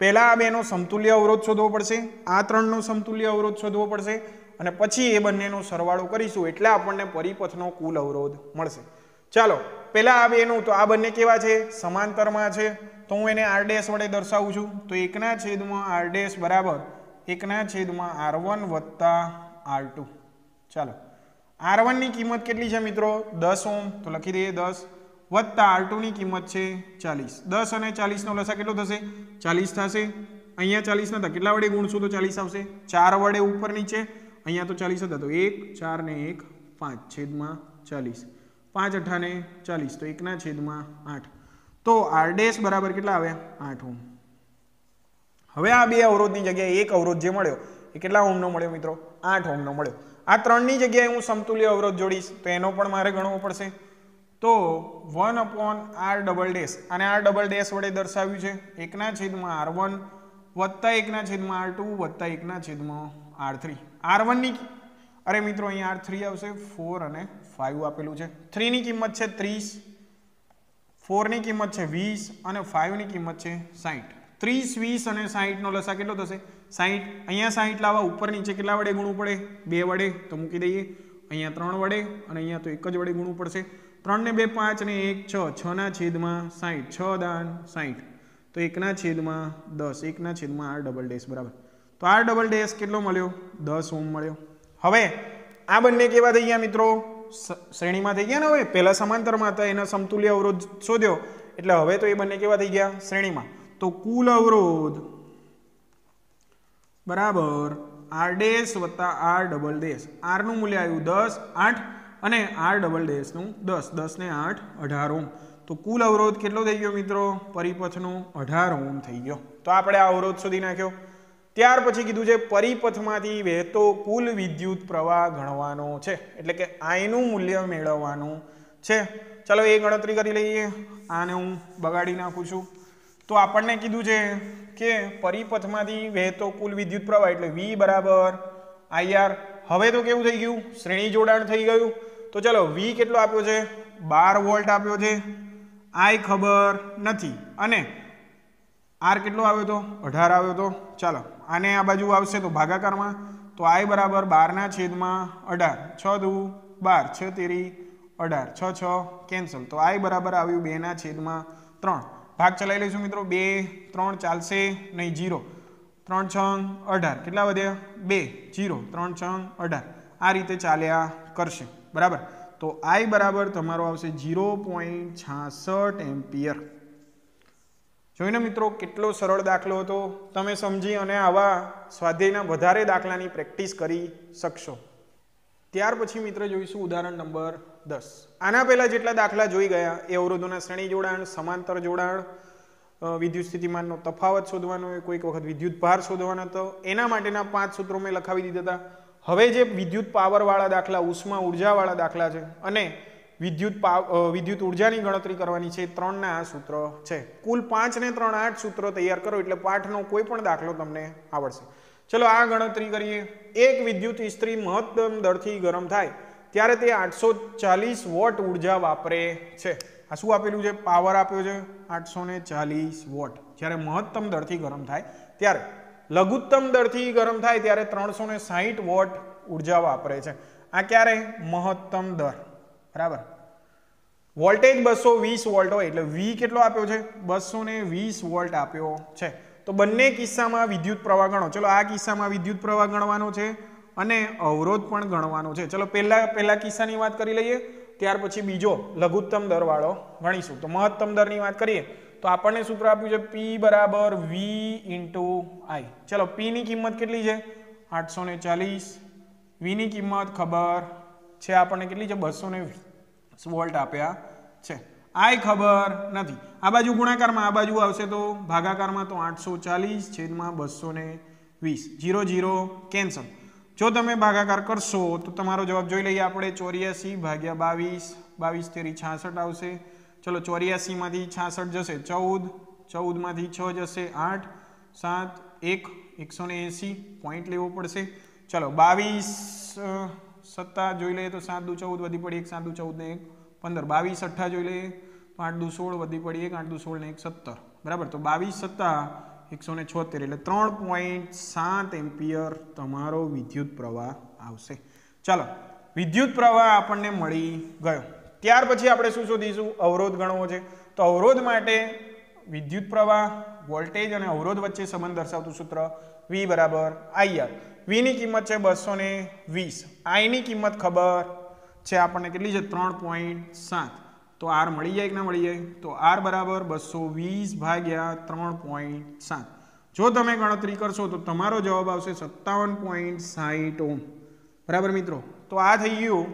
પહેલા આ બેનો સમતુલ્ય અવરોધ શોધવો પડશે, આ ત્રણનો સમતુલ્ય અવરોધ શોધવો પડશે અને પછી એ બંનેનો સરવાળો કરીશું એટલે આપણને પરિપથનો કુલ અવરોધ મળશે. ચાલો પહેલા આ બેનું, તો આ બંને કેવા છે? સમાંતરમાં છે. તો હું એને આર ડેશ વડે દર્શાવું છું. તો એકના છેદમાં આર ડેશ બરાબર એકના છેદમાં આર વન વત્તા આર ટુ. ચાલો આર વન ની કિંમત કેટલી છે મિત્રો? દસ ઓમ. તો લખી દઈએ દસ વત્તા આર ટુ ની કિંમત છે ચાલીસ. દસ અને ચાલીસ નો લસા કેટલો થશે? ચાલીસ થશે. અહીંયા ચાલીસ નતા, કેટલા વડે ગુણશું તો ચાલીસ આવશે? ચાર વડે ઉપર નીચે. અહીંયા તો ચાલીસ હતા, તો એક ચાર ને એક પાંચ છેદમાં ચાલીસ. પાંચ અઠાને ચાલીસ, તો એકના છેદમાં આઠ. તો આર ડેશ બરાબર કેટલા આવ્યા? આઠ ઓમ. હવે આ બે અવરોધની જગ્યાએ એક અવરોધ જે મળ્યો એ કેટલા ઓમનો મળ્યો મિત્રો? આઠ ઓમનો મળ્યો. આ ત્રણની જગ્યાએ હું સમતુલ્ય અવરોધ જોડીશ તો એનો પણ મારે ગણવો પડશે. તો one upon R double dash, અને આર ડબલ ડેશ વડે દર્શાવ્યું છે એકના છેદમાં આર વન વત્તા એકના છેદમાં આર ટુ વત્તા એકના છેદમાં આર થ્રી. આર વન ની, અરે મિત્રો અહીંયા આર થ્રી આવશે, ફોર અને ફાઈવ આપેલું છે. થ્રી ની કિંમત છે ત્રીસ, ફોર ની કિંમત છે વીસ અને ફાઈવ ની કિંમત છે સાહીઠ. ત્રીસ વીસ અને સાહીઠ નો લસા કેટલો થશે? સાહીઠ. અહીંયા સાહીઠ લાવવા ઉપર નીચે કેટલા વડે ગુણવું પડે? બે વડે. તો મૂકી દઈએ. અહીંયા ત્રણ વડે અને અહીંયા તો એક જ વડે ગુણવું પડશે. ત્રણ ને બે પાંચ ને એક છ, છ ના છેદમાં સાહીઠ, છ દાન સાહીઠ. તો એકના છેદમાં દસ, એકના છેદમાં આર ડબલ ડેશ બરાબર. તો આર ડબલ ડેશ કેટલો મળ્યો? દસ ઓમ મળ્યો. હવે આ બંને કેવા થઈ ગયા મિત્રો? શ્રેણીમાં થઈ ગયા ને. હવે પહેલા સમાંતરમાં હતા, એના સમતુલ્ય અવરોધ શોધ્યો એટલે હવે તો એ બંને કેવા થઈ ગયા? શ્રેણીમાં. તો કુલ અવરોધ બરાબર આર ડેશ વત્તા આર ડબલ ડેશ. આર નું મૂલ્ય આવ્યું દસ, આઠ અને આર ડબલ ડેશ નું દસ, દસ ને આઠ અઢાર ઓમ. તો કુલ અવરોધ કેટલો થઈ ગયો મિત્રો? પરિપથનો અઢાર ઓમ થઈ ગયો. તો આપણે આ અવરોધ શોધી નાખ્યો. ત્યાર પછી કીધું છે પરિપથમાંથી વહેતો કુલ વિદ્યુત પ્રવાહ ગણવાનો છે, એટલે કે આઈ નું મૂલ્ય મેળવવાનું છે. ચલો એ ગણતરી કરી લઈએ. આને હું બગાડી નાખું છું. તો આપણને કીધું છે કે પરિપથમાંથી વહેતો કુલ વિદ્યુત પ્રવાહ એટલે વી બરાબર આઈ આર. હવે તો કેવું થઈ ગયું? શ્રેણી જોડાણ થઈ ગયું. તો ચલો વી કેટલો આપ્યો છે? બાર વોલ્ટ આપ્યો છે. આઈ ખબર નથી અને આર કેટલો આવ્યો તો? અઢાર આવ્યો તો. ચાલો આને આ બાજુ આવશે તો ભાગાકારમાં. તો આઈ બરાબર બાર ના છેદમાં અઢાર. છ દુ બાર, છ તેરી અઢાર, છ છ કેન્સલ. તો આઈ બરાબર આવ્યું બે ના છેદમાં ત્રણ. ભાગ ચલાવી લઈશું મિત્રો. બે ત્રણ ચાલશે નહીં, જીરો. ત્રણ છ અઢાર, કેટલા વધ્યા? બે. જીરો, ત્રણ છ અઢાર. આ રીતે ચાલ્યા કરશે બરાબર. તો આઈ બરાબર તમારો આવશે ઝીરો પોઈન્ટ છાસઠ એમ્પિયર. જોઈને મિત્રો કેટલો સરળ દાખલો હતો. તમે સમજી અને આવા સ્વાધ્યાયના વધારે દાખલાની પ્રેક્ટિસ કરી શકશો. ત્યાર પછી મિત્ર જોઈશું ઉદાહરણ નંબર દસ. આના પહેલા જેટલા દાખલા જોઈ ગયા એ અવરોધોના શ્રેણી જોડાણ, સમાંતર જોડાણ, વિદ્યુત સ્થિતિમાનનો તફાવત શોધવાનો હોય, કોઈક વખત વિદ્યુત ભાર શોધવાનો હતો, એના માટેના પાંચ સૂત્રો મેં લખાવી દીધા હતા. હવે જે વિદ્યુત પાવર વાળા દાખલા, ઉષ્મા ઉર્જા વાળા દાખલા છે અને વિદ્યુત વિદ્યુત ઉર્જાની ગણતરી કરવાની છે, ત્રણ ના આ સૂત્ર છે. કુલ પાંચ ને ત્રણ આઠ સૂત્રો તૈયાર કરો એટલે પાઠનો કોઈ પણ દાખલો તમને આવડશે. ચલો આ ગણતરી કરીએ. એક વિદ્યુત ઇસ્ત્રી મહત્તમ દરથી ગરમ થાય ત્યારે તે આઠસો ચાલીસ વોટ ઉર્જા વાપરે છે. આ શું આપેલું છે? પાવર આપ્યો છે આઠસો ચાલીસ વોટ. જ્યારે મહત્તમ દરથી ગરમ થાય ત્યારે લઘુત્તમ દરથી ગરમ થાય ત્યારે ત્રણસો સાહીઠ વોટ ઉર્જા વાપરે છે. આ ક્યારે? મહત્તમ દર બરાબર. વોલ્ટેજ બસો વીસ વોલ્ટ હોય એટલે વી કેટલો આપ્યો છે? બસો વીસ વોલ્ટ આપ્યો છે. તો બંને કિસ્સામાં વિદ્યુત પ્રવાહ ગણો. ચલો આ કિસ્સામાં વિદ્યુત પ્રવાહ ગણવાનો છે અને અવરોધ પણ ગણવાનો છે. ચલો પહેલા પહેલા કિસ્સાની વાત કરી લઈએ, ત્યાર પછી બીજો લઘુત્તમ દર વાળો ગણીશું. તો મહત્તમ દરની વાત કરીએ તો આપણને સૂત્ર આપ્યું છે P બરાબર V ઇન્ટુ I. ચલો P ની કિંમત કેટલી છે? આઠસો ચાલીસ. V ની કિંમત ખબર છે આપણને કેટલી છે? બસો વીસ વોલ્ટ આપ્યા છે. I ખબર નથી. આ બાજુ ગુણાકારમાં, આ બાજુ આવશે તો ભાગાકારમાં. તો આઠસો ચાલીસ છેદમાં બસો વીસ, જીરો જીરો કેન્સલ. જો તમે ભાગાકાર કરશો તો તમારો જવાબ જોઈ લઈએ આપણે. ચોર્યાસી ભાગ્યા બાવીસ, બાવીસ તેરી છાસઠ આવશે. ચલો ચોર્યાસી માંથી છાસઠ જશે ચૌદ, ચૌદ માંથી છ જશે આઠ, સાત એક, એકસો ને એસી પોઈન્ટ લેવો પડશે. ચલો બાવીસ સત્તા જોઈ લઈએ તો સાત દુ ચૌદ વધી પડી એક, સાત દુ ચૌદ ને એક પંદર. બાવીસ અઠ્ઠા જોઈ લઈએ તો આઠ દુ સોળ વધી પડી એક, આઠ દુ સોળ ને એક સત્તર બરાબર. તો બાવીસ સત્તા એકસો ને છોતેર એટલે ત્રણ પોઈન્ટ સાત એમ્પિયર તમારો વિદ્યુત પ્રવાહ આવશે. ચાલો, વિદ્યુત પ્રવાહ આપણને મળી ગયો. ત્યાર પછી આપણે શું શોધીશું? અવરોધ ગણવો છે. તો અવરોધ માટે વિદ્યુત પ્રવાહ, વોલ્ટેજ અને અવરોધ વચ્ચે સંબંધ દર્શાવતું સૂત્ર V બરાબર I R. V ની કિંમત છે બસો ને વીસ. I ની કિંમત ખબર છે આપણને કેટલી છે? ત્રણ પોઈન્ટ સાત. તો R મળી જાય કે ના મળી જાય? તો R બરાબર બસો વીસ ભાગ્યા ત્રણ પોઈન્ટ સાત. જો તમે ગણતરી કરશો તો તમારો જવાબ આવશે સત્તાવન પોઈન્ટ સાઠ ઓમ. બરાબર મિત્રો? તો આ થઈ ગયું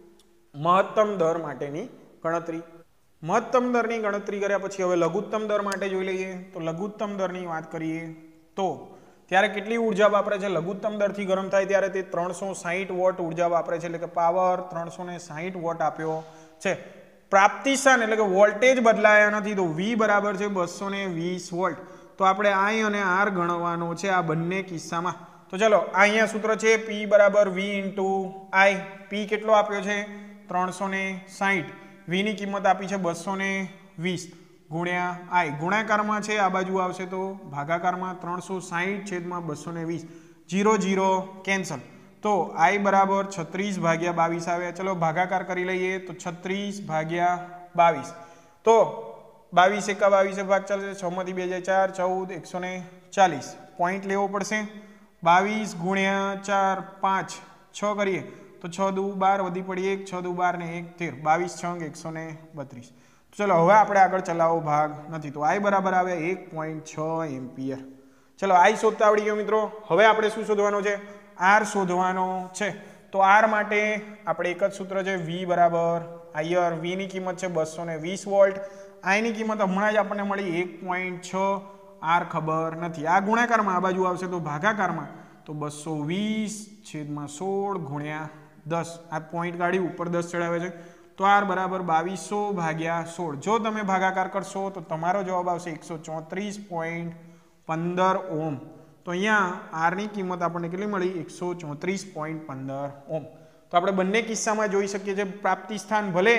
મહત્તમ દર માટેની ગણતરી. મહત્તમ દરની ગણતરી કર્યા પછી હવે લઘુત્તમ દર માટે જોઈ લઈએ. તો લઘુત્તમ દરની વાત કરીએ તો ત્યારે કેટલી ઉર્જા વાપરે છે? લઘુત્તમ દરથી ગરમ થાય ત્યારે તે ત્રણસો સાઠ વોટ ઉર્જા વાપરે છે, એટલે કે પાવર ત્રણસો સાઠ વોટ આપ્યો છે. પ્રાપ્તિસ્થાન એટલે કે વોલ્ટેજ બદલાયા નથી, તો V બરાબર છે બસો વીસ વોલ્ટ. તો આપણે I અને R ગણવાનો છે આ બંને કિસ્સામાં. તો ચલો, અહીંયા સૂત્ર છે P બરાબર V ઇન્ટુ I. P કેટલો આપ્યો છે? ત્રણસો સાઠ. V ની કિંમત આપી છે બસો વીસ ગુણ્યા I. ગુણાકારમાં છે, આ બાજુ આવશે તો ભાગાકારમાં. ત્રણસો સાઠ છેદમાં બસો વીસ. Zero zero cancel. તો I બરાબર છત્રીસ ભાગ્યા બાવીસ આવે. ચલો ભાગાકાર કરી લઈએ. તો છત્રીસ ભાગ્યા બાવીસ. તો બાવીસ એકા બાવીસ ભાગ ચાલશે. છ માંથી બે જાય ચાર, ચૌદ, એકસો ને ચાલીસ. પોઈન્ટ લેવો પડશે. બાવીસ ગુણ્યા ચાર, પાંચ, છ કરીએ તો છ દુ બાર, વધી પડી એક, છ દુ બાર ને એક તેર. બાવીસ છંગ એકસો ને બત્રીસ. ચલો હવે આપણે આગળ ચલાવો ભાગ નથી. તો I બરાબર આવે એક પોઈન્ટ છ એમ્પિયર. ચલો I શોધતા આવડી ગયો મિત્રો. હવે આપણે શું શોધવાનો છે? R શોધવાનો છે. તો R માટે આપણે એક જ સૂત્ર છે, V બરાબર I R. V ની કિંમત છે બસો વીસ વોલ્ટ. I ની કિંમત હમણાં જ આપણને મળી એક પોઈન્ટ છ. R ખબર નથી. આ ગુણાકારમાં, આ બાજુ આવશે તો ભાગાકારમાં. તો બસો વીસ છેદમાં સોળ ગુણ્યા દસ. આ પોઈન્ટ કાઢી ઉપર દસ ચડાવે છે. તો R બરાબર બાવીસો ભાગ્યા સોળ. જો તમે ભાગાકાર કરશો તો તમારો જવાબ આવશે એકસો ચોત્રીસ પોઈન્ટ પંદર ઓમ. તો અહીંયા R ની કિંમત આપણને કેટલી મળી? એકસો ચોત્રીસ પોઈન્ટ પંદર ઓમ. તો આપણે બંને કિસ્સામાં જોઈ શકીએ છીએ પ્રાપ્તિ સ્થાન ભલે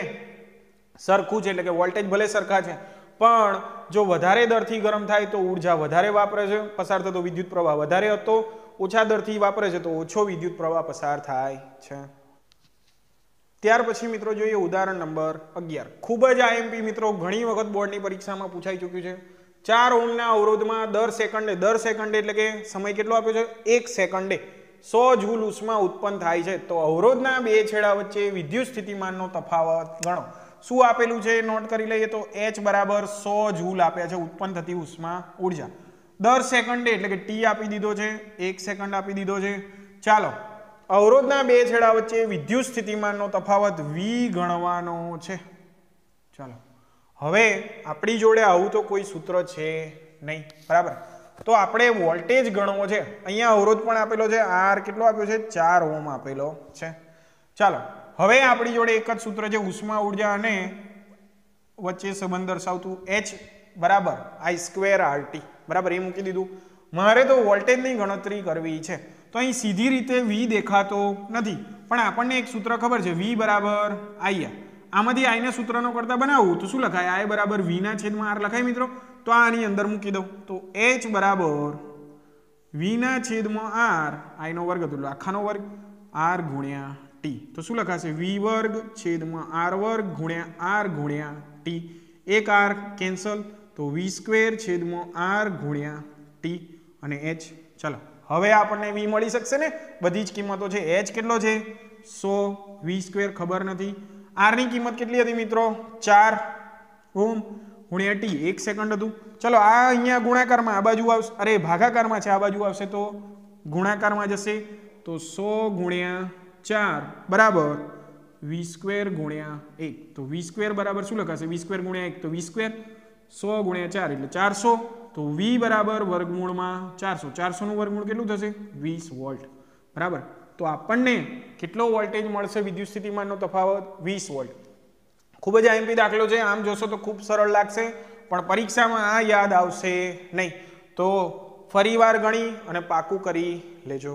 સરખું છે, એટલે કે વોલ્ટેજ ભલે સરખા છે, પણ જો વધારે દરથી ગરમ થાય તો ઉર્જા વધારે વાપરે છે, પસાર થતો વિદ્યુત પ્રવાહ વધારે હતો. ઓછા દરથી વાપરે છે તો ઓછો વિદ્યુત પ્રવાહ પસાર થાય છે. ત્યાર પછી મિત્રો જોઈએ ઉદાહરણ નંબર અગિયાર. ખૂબ જ આઈએમપી મિત્રો ઘણી વખત બોર્ડની પરીક્ષામાં પૂછાઈ ચૂક્યું છે. ચાર ઓહ્મના અવરોધમાં દર સેકન્ડે દર સેકન્ડે એટલે કે સમય કેટલો આપ્યો છે? એક સેકન્ડે સો જૂલ ઉષ્મા ઉત્પન્ન થાય છે. તો અવરોધના બે છેડા વચ્ચે વિદ્યુત સ્થિતિમાનનો તફાવત ગણો. શું આપેલું છે નોટ કરી લઈએ. તો H બરાબર સો જૂલ આપ્યા છે ઉત્પન્ન થતી ઉષ્મા ઉર્જા. દર સેકન્ડે એટલે કે T આપી દીધો છે, એક સેકન્ડ આપી દીધો છે. ચાલો, અવરોધના બે છેડા વચ્ચે વિદ્યુત સ્થિતિમાનનો તફાવત V ગણવાનો છે. ચાલો, હવે આપણી જોડે આવું તો કોઈ સૂત્ર છે નહીં, બરાબર? તો આપણે વોલ્ટેજ ગણવો છે. અહીંયા અવરોધ પણ આપેલો છે. R કેટલો આપ્યો છે? ચાર ઓહ્મ આપેલો છે. ચાલો, હવે આપણી જોડે એક જ સૂત્ર છે ઉષ્મા ઉર્જા અને વચ્ચે સંબંધ દર્શાવતું H બરાબર I સ્ક્વેર R T. બરાબર, એ મૂકી દીધું. મારે તો વોલ્ટેજની ગણતરી કરવી છે. તો અહીં સીધી રીતે V દેખાતો નથી, પણ આપણને એક સૂત્ર ખબર છે, V બરાબર I R. આમાંથી I ના સૂત્રનો કરતા બનાવવું તો શું લખાય? I બરાબર V ના છેદમાં R લખાય મિત્રો. તો આની અંદર મૂકી દઉં. તો H બરાબર V ના છેદમાં R, I નો વર્ગ હતો આખાનો વર્ગ, R ગુણ્યા T. તો શું લખાશે? V વર્ગ છેદમાં R વર્ગ ગુણ્યા R ગુણ્યા T. એક R કેન્સલ. તો V સ્ક્વેર છેદમાં R ગુણ્યા T અને H. ચાલો, હવે આપણને V મળી શકશે ને? બધી જ કિંમતો છે. H કેટલો છે? સો. V સ્ક્વેર ખબર નથી. R ની કિંમત કેટલી હતી મિત્રો? ચાર ઓહ્મ ગુણ્યા T, એક સેકન્ડ હતું. ચલો, આ અહીંયા ગુણાકારમાં આ બાજુ આવશે, અરે ભાગાકારમાં છે, આ બાજુ આવશે તો ગુણાકારમાં જશે. તો સો ગુણ્યા ચાર બરાબર V સ્ક્વેર ગુણ્યા એક. તો V સ્ક્વેર બરાબર શું લખાશે? V સ્ક્વેર ગુણ્યા એક. તો V સ્ક્વેર સો ગુણ્યા ચાર એટલે ચારસો. તો V બરાબર વર્ગમૂળમાં ચારસો. ચારસો નું વર્ગમૂળ કેટલું થશે? વીસ વોલ્ટ. બરાબર. તો આપણને કેટલો વોલ્ટેજ મળશે વિદ્યુત સ્થિતિમાનનો તફાવત? વીસ વોલ્ટ. ખૂબ જ આઈએમપી દાખલો છે. આમ જોશો તો ખૂબ સરળ લાગશે, પણ પરીક્ષામાં આ યાદ આવશે નહીં. તો ફરીવાર ગણી અને પાકું કરી લેજો.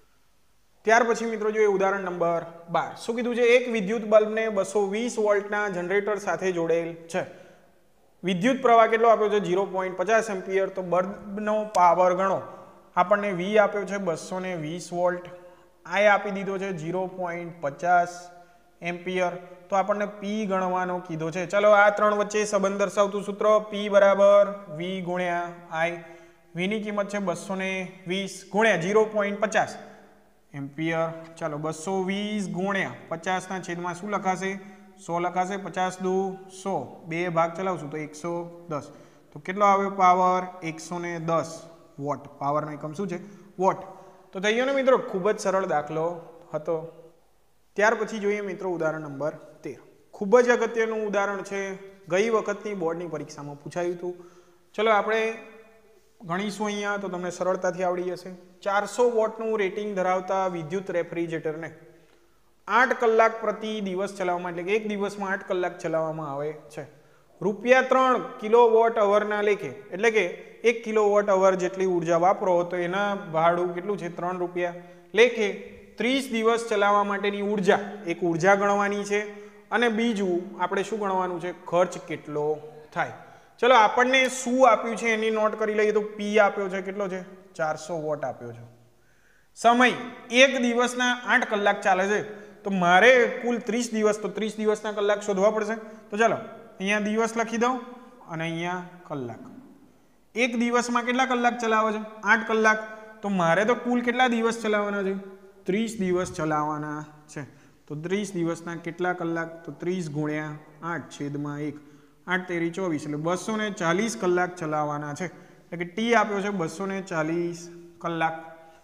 ત્યાર પછી મિત્રો જોઈએ ઉદાહરણ નંબર બાર. શું કીધું છે? એક વિદ્યુત બલ્બને બસો વીસ વોલ્ટના જનરેટર સાથે જોડેલ છે. વિદ્યુત પ્રવાહ કેટલો આપ્યો છે ઝીરો પોઈન્ટ પચાસ એમ્પિયર, તો બલ્બનો પાવર ગણો, આપણને વી આપ્યો છે બસો ને વીસ વોલ્ટ, આઈ આપી દીધો છે ઝીરો પોઈન્ટ પચાસ એમ્પિયર, તો આપણને પી ગણવાનો કીધો છે. ચલો આ ત્રણ વચ્ચે સંબંધ દર્શાવતું સૂત્ર પી બરાબર વી ગુણ્યા આઈ, વીની કિંમત છે બસો ને વીસ ગુણ્યા ઝીરો પોઈન્ટ પચાસ એમ્પિયર. ચાલો બસો વીસ ગુણ્યા પચાસના છેદમાં શું લખાશે સો લખાશે, પચાસ દુ સો, બે ભાગ ચલાવશું તો એકસો દસ, તો કેટલો આવ્યો પાવર એકસો ને દસ વોટ. પાવરનો એકમ શું છે વોટ. તો થઈ ગયો ને મિત્રો, ખૂબ જ સરળ દાખલો હતો. ત્યાર પછી જોઈએ મિત્રો ઉદાહરણ નંબર તેર. ખૂબ જ અગત્યનું ઉદાહરણ છે, ગઈ વખતની બોર્ડની પરીક્ષામાં પૂછાયું હતું. ચલો આપણે ગણીશું અહીંયા તો તમને સરળતાથી આવડી જશે. ચારસો વોટનું રેટિંગ ધરાવતા વિદ્યુત રેફ્રિજરેટરને આઠ કલાક પ્રતિ દિવસ ચલાવવામાં, એટલે કે એક દિવસમાં આઠ કલાક ચલાવવામાં આવે છે. રૂપિયા ત્રણ કિલો વોટ અવરના લેખે, એટલે કે એક કિલો વોટ અવર જેટલી ઉર્જા વાપરો તો એના ભાડું કેટલું છે ત્રણ રૂપિયા લેખે ત્રીસ દિવસ ચલાવવા માટેની ઉર્જા, એક ઉર્જા ગણવાની છે, અને બીજું આપણે શું ગણવાનું છે ખર્ચ કેટલો થાય. ચલો આપણને શું આપ્યું છે એની નોટ કરી લઈએ. તો પી આપ્યો છે કેટલો છે ચારસો વોટ આપ્યો છે. સમય એક દિવસના આઠ કલાક ચાલે છે, તો મારે કુલ ત્રીસ દિવસ, તો ત્રીસ દિવસના કલાક શોધવા પડશે. તો ચાલો અહીંયા દિવસ લખી દઉં અને અહીંયા કલાક. એક દિવસમાં કેટલા કલાક ચલાવે છે આઠ કલાક, તો મારે તો કુલ કેટલા દિવસ ચલાવવાના છે ત્રીસ દિવસ ચલાવવાના છે. તો ત્રીસ દિવસના કેટલા કલાક, તો ત્રીસ ગુણ્યા આઠ છેદમાં એક, આઠ તેરી ચોવીસ, એટલે બસો ને ચાલીસ કલાક ચલાવવાના છે. એટલે કે ટી આપ્યો છે બસો ને ચાલીસ કલાક.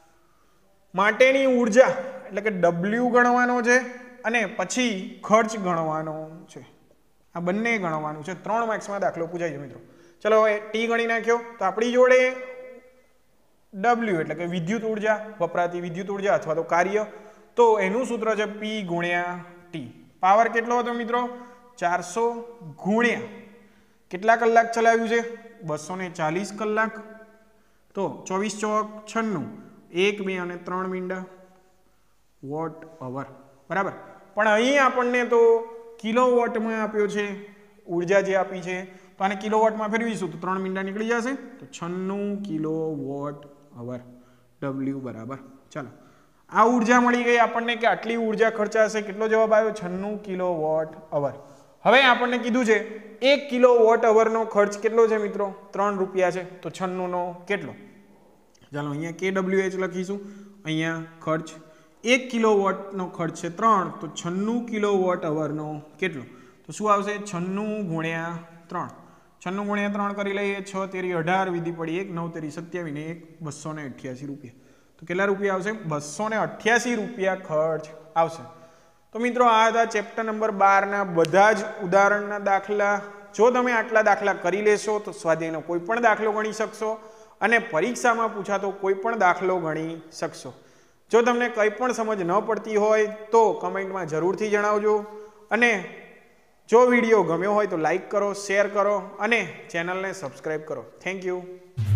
માટેની ઉર્જા એટલે કે ડબલ્યુ ગણવાનો છે, અને પછી ખર્ચ ગણવાનો છે. આ બંને ગણવાનું છે. ત્રણ માર્ક્સમાં દાખલો પૂછાય છે મિત્રો. ચલો હવે ટી ગણી નાખ્યો, તો આપણી જોડે ડબલ્યુ એટલે કે વિદ્યુત ઉર્જા, વપરાતી વિદ્યુત ઉર્જા અથવા તો કાર્ય, તો એનું સૂત્ર છે પી ગુણ્યા ટી. પાવર કેટલો હતો મિત્રો ચારસો ગુણ્યા કેટલા કલાક ચલાવ્યું છે બસો ને ચાલીસ કલાક, તો ચોવીસ ચોક છન્નું, એક બે અને ત્રણ મીંડા વોટ અવર બરાબર. પણ અહીં આપણને તો કિલો વોટમાં આપ્યો છે ઉર્જા જે આપી છે, તો આને કિલો વોટમાં ફેરવીશું તો ત્રણ મીંડા નીકળી જશે, તો છન્નું કિલો વોટ અવર ડબલ્યુ બરાબર. ચાલો આ ઉર્જા મળી ગઈ આપણને કે આટલી ઉર્જા ખર્ચાશે. કેટલો જવાબ આવ્યો છન્નું કિલો વોટ અવર. હવે આપણને કીધું છે એક કિલો વોટ અવરનો ખર્ચ કેટલો છે મિત્રો ત્રણ રૂપિયા છે, તો છન્નું નો કેટલો. ચાલો અહીંયા કે ડબલ્યુ એચ લખીશું, અહીંયા ખર્ચ એક કિલો વોટનો ખર્ચ છે ત્રણ, તો છન્નું કિલો વોટ અવરનો કેટલો, તો શું આવશે છન્નું ગુણ્યા ત્રણ. છન્નું ગુણ્યા ત્રણ કરી લઈએ, છ તેરી અઢાર, વિધિ પડી એક, નવ તેરી સત્યાવીસ ને એક બસો ને અઠ્યાસી રૂપિયા. તો કેટલા રૂપિયા આવશે બસો ને અઠ્યાસી રૂપિયા ખર્ચ આવશે. તો મિત્રો આ હતા ચેપ્ટર નંબર બારના બધા જ ઉદાહરણના દાખલા. જો તમે આટલા દાખલા કરી લેશો તો સ્વાધ્યાયનો કોઈ પણ દાખલો ગણી શકશો, અને પરીક્ષામાં પૂછાતો કોઈ પણ દાખલો ગણી શકશો. જો તમને કંઈ પણ સમજ ન પડતી હોય તો કમેન્ટમાં જરૂરથી જણાવજો, અને જો વિડીયો ગમ્યો હોય તો લાઈક કરો, શેર કરો અને ચેનલને સબસ્ક્રાઈબ કરો. Thank you.